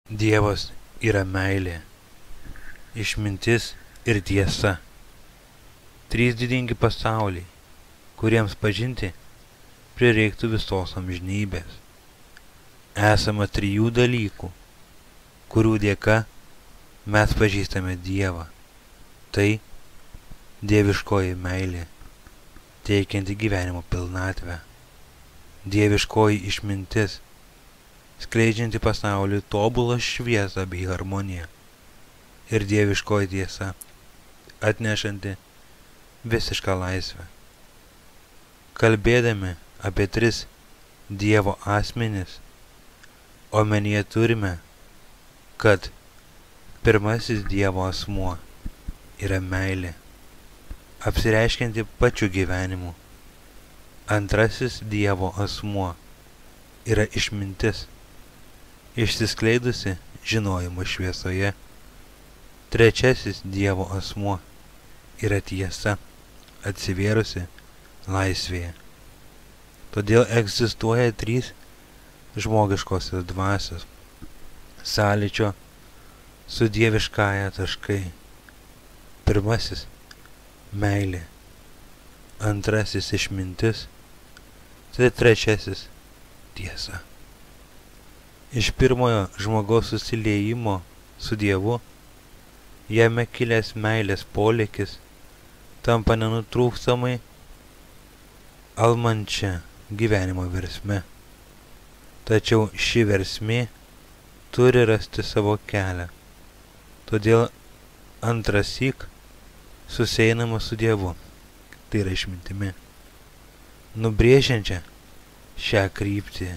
Dievas yra meilė, išmintis ir tiesa. Trys didingi pasauliai, kuriems pažinti prireiktų visos amžinybės. Esama trijų dalykų, kurių dėka mes pažįstame Dievą. Tai dieviškoji meilė, teikianti gyvenimo pilnatvę. Dieviškoji išmintis, skleidžianti pasauliui tobulą šviesą bei harmoniją. Ir dieviškoji tiesa, atnešanti visišką laisvę. Kalbėdami apie tris Dievo asmenis, omenyje turime, kad pirmasis Dievo asmuo yra meilė, apsireiškianti pačiu gyvenimu. Antrasis Dievo asmuo yra išmintis, išsiskleidusi žinojimo šviesoje. Trečiasis Dievo asmuo yra tiesa, atsivėrusi laisvėje. Todėl egzistuoja trys žmogiškosios dvasios sąlyčio su dieviškąja taškai. Pirmasis – meilė, antrasis – išmintis, tai trečiasis – tiesa. Iš pirmojo žmogaus susiliejimo su Dievu jame kilęs meilės polėkis tampa nenutrūkstamai almančia gyvenimo versme. Tačiau ši versmė turi rasti savo kelią. Todėl antrąsyk susieinama su Dievu, tai yra išmintimi, nubrėžiančia šią kryptį.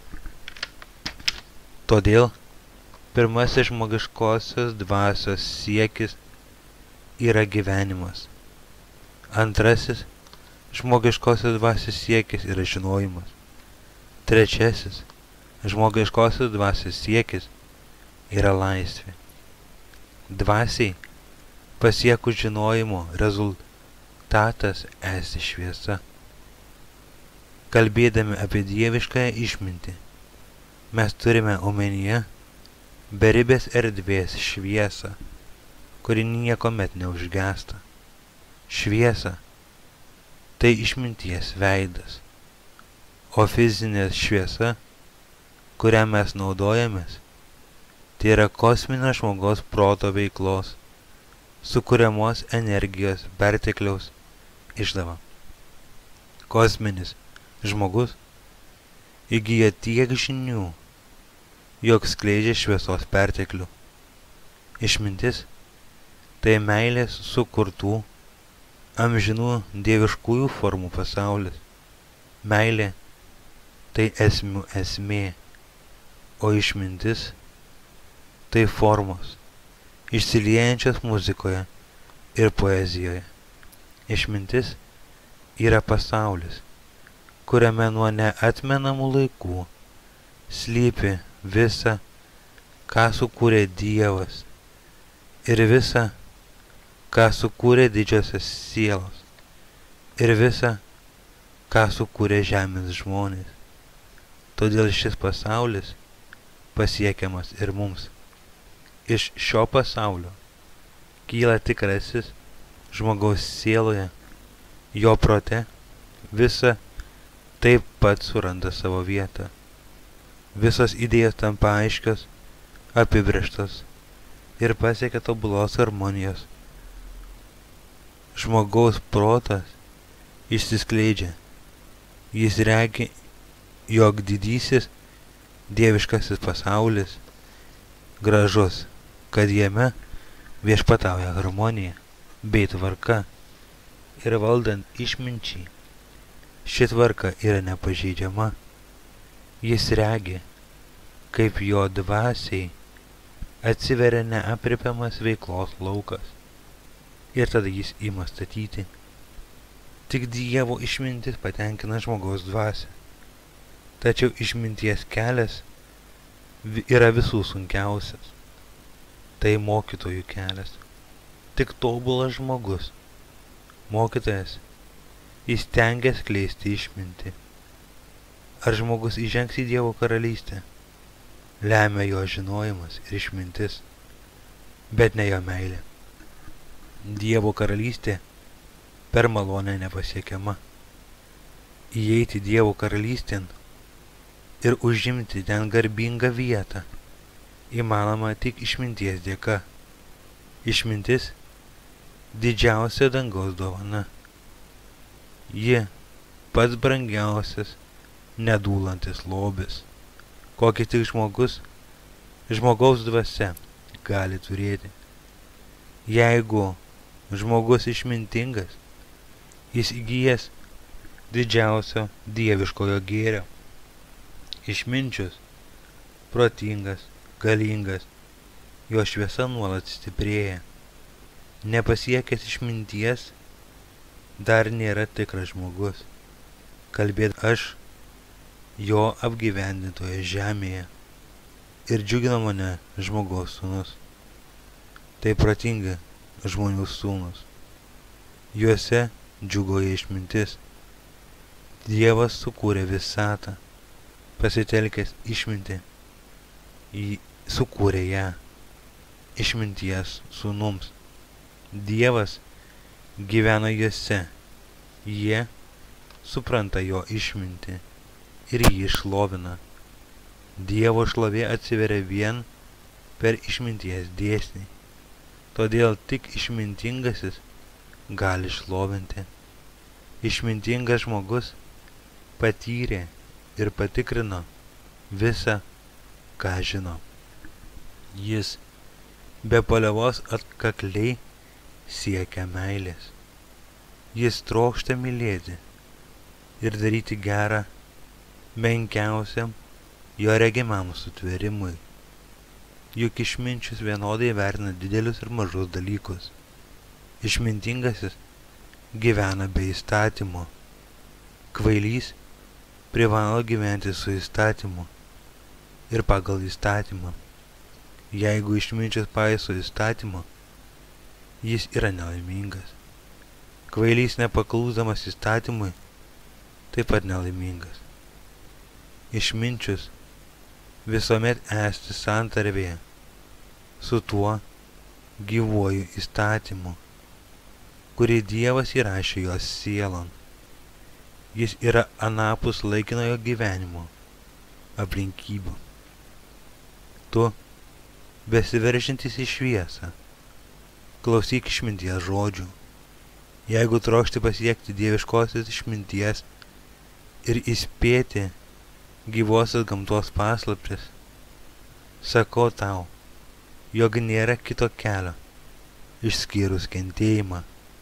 Todėl pirmasis žmogiškosios dvasios siekis yra gyvenimas. Antrasis žmogiškosios dvasios siekis yra žinojimas. Trečiasis žmogiškosios dvasios siekis yra laisvė. Dvasiai pasiekus žinojimo rezultatas esi šviesa. Kalbėdami apie dieviškąją išmintį, mes turime omenyje beribės erdvės šviesą, kuri niekuomet neužgęsta. Šviesa – tai išminties veidas, o fizinė šviesa, kurią mes naudojamės, tai yra kosminio žmogaus proto veiklos, sukuriamos energijos pertekliaus išdava. Kosminis žmogus įgyja tiek žinių, jog skleidžia šviesos perteklių. Išmintis – tai meilės sukurtų amžinų dieviškųjų formų pasaulis. Meilė – tai esmių esmė, o išmintis – tai formos, išsiliejančios muzikoje ir poezijoje. Išmintis yra pasaulis, kuriame nuo neatmenamų laikų slypi visa, ką sukūrė Dievas, ir visa, ką sukūrė didžiosios sielos, ir visa, ką sukūrė žemės žmonės. Todėl šis pasaulis pasiekiamas ir mums. Iš šio pasaulio kyla tikrasis žmogaus sieloje, jo prote visa taip pat suranda savo vietą. Visos idėjos tampa aiškios, apibrėžtos ir pasiekia tobulos harmonijos. Žmogaus protas išsiskleidžia. Jis regi, jog didysis dieviškasis pasaulis gražus, kad jame viešpatauja harmonija bei tvarka ir valdant išminčiai. Ši tvarka yra nepažeidžiama. Jis regi, kaip jo dvasiai atsiveria neaprėpiamas veiklos laukas. Ir tada jis ima statyti. Tik Dievo išmintis patenkina žmogaus dvasią. Tačiau išminties kelias yra visų sunkiausias. Tai mokytojų kelias. Tik tobulas žmogus, mokytojas, jis stengia skleisti išmintį. Ar žmogus įžengs į Dievo karalystę? lemia jo žinojimas ir išmintis, bet ne jo meilė. Dievo karalystė per malonę nepasiekiama. Įeiti Dievo karalystėn ir užimti ten garbingą vietą įmanoma tik išminties dėka. Išmintis didžiausia dangaus dovana. Ji pats brangiausias, nedūlantis lobis, kokį tik žmogaus dvasia gali turėti. Jeigu žmogus išmintingas, jis įgyjęs didžiausio dieviškojo gėrio. Išminčius, protingas, galingas, jo šviesa nuolat stiprėja. Nepasiekęs išminties, dar nėra tikras žmogus. Kalbėt aš, jo apgyvendintoje žemėje, ir džiugina mane žmogaus sūnus. Tai protingi žmonių sūnus. Juose džiugoja išmintis. Dievas sukūrė visatą, pasitelkęs išmintį, sukūrė ją išminties sūnums. Dievas gyvena juose, jie supranta jo išmintį ir jį šlovina. Dievo šlovė atsiveria vien per išminties dėsnį, todėl tik išmintingasis gali šlovinti. Išmintingas žmogus patyrė ir patikrino visą, ką žino. Jis be paliovos atkakliai siekia meilės. Jis trokšta mylėti ir daryti gerą menkiausiam jo regimam sutvėrimui. Juk išminčius vienodai vertina didelius ir mažus dalykus. Išmintingasis gyvena be įstatymo. Kvailys privalo gyventi su įstatymu ir pagal įstatymą. Jeigu išminčius paiso įstatymo, jis yra nelaimingas. Kvailys nepaklūsdamas įstatymui taip pat nelaimingas. Išminčius visuomet esti santarvėje su tuo gyvuoju įstatymu, kurį Dievas įrašė jos sielon. Jis yra anapus laikinojo gyvenimo aplinkybių. Tu, besiveržintis į šviesą, klausyk išminties žodžių. Jeigu trokšti pasiekti dieviškosios išminties ir įspėti gyvosios gamtos paslaptis, sakau tau, jog nėra kito kelio, išskyrus kentėjimą.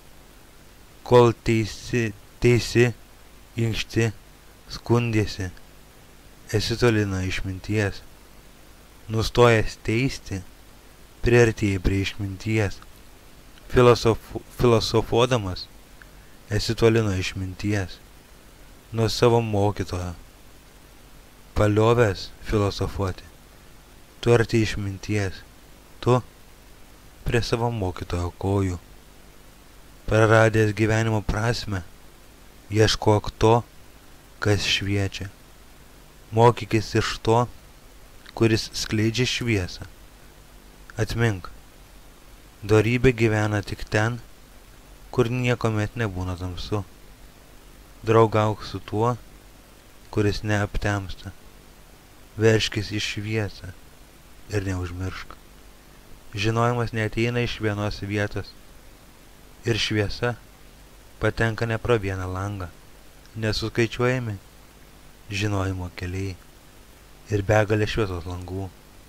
Kol teisi, inkšti, skundėsi, esi toli nuo išminties. Nustojęs teisti, priartėjai prie išminties. Filosofuodamas, esi toli nuo išminties, nuo savo mokytojo. Paliovęs filosofuoti, tu arti išminties, tu prie savo mokytojo kojų. Praradęs gyvenimo prasmę, ieškok to, kas šviečia. Mokykis iš to, kuris skleidžia šviesą. Atmink, dorybė gyvena tik ten, kur niekuomet nebūna tamsu. Draugauk su tuo, kuris neaptemsta. Veržkis į šviesą ir neužmiršk. Žinojimas neateina iš vienos vietos ir šviesa patenka ne pro vieną langą. Nesuskaičiuojami žinojimo keliai ir begalė šviesos langų.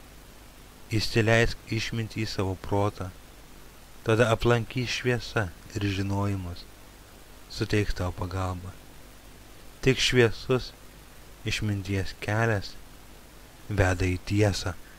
Įsileisk išmintį į savo protą, tada aplankys šviesa ir žinojimas suteiks tau pagalbą. Tik šviesus išminties kelias veda į tiesą.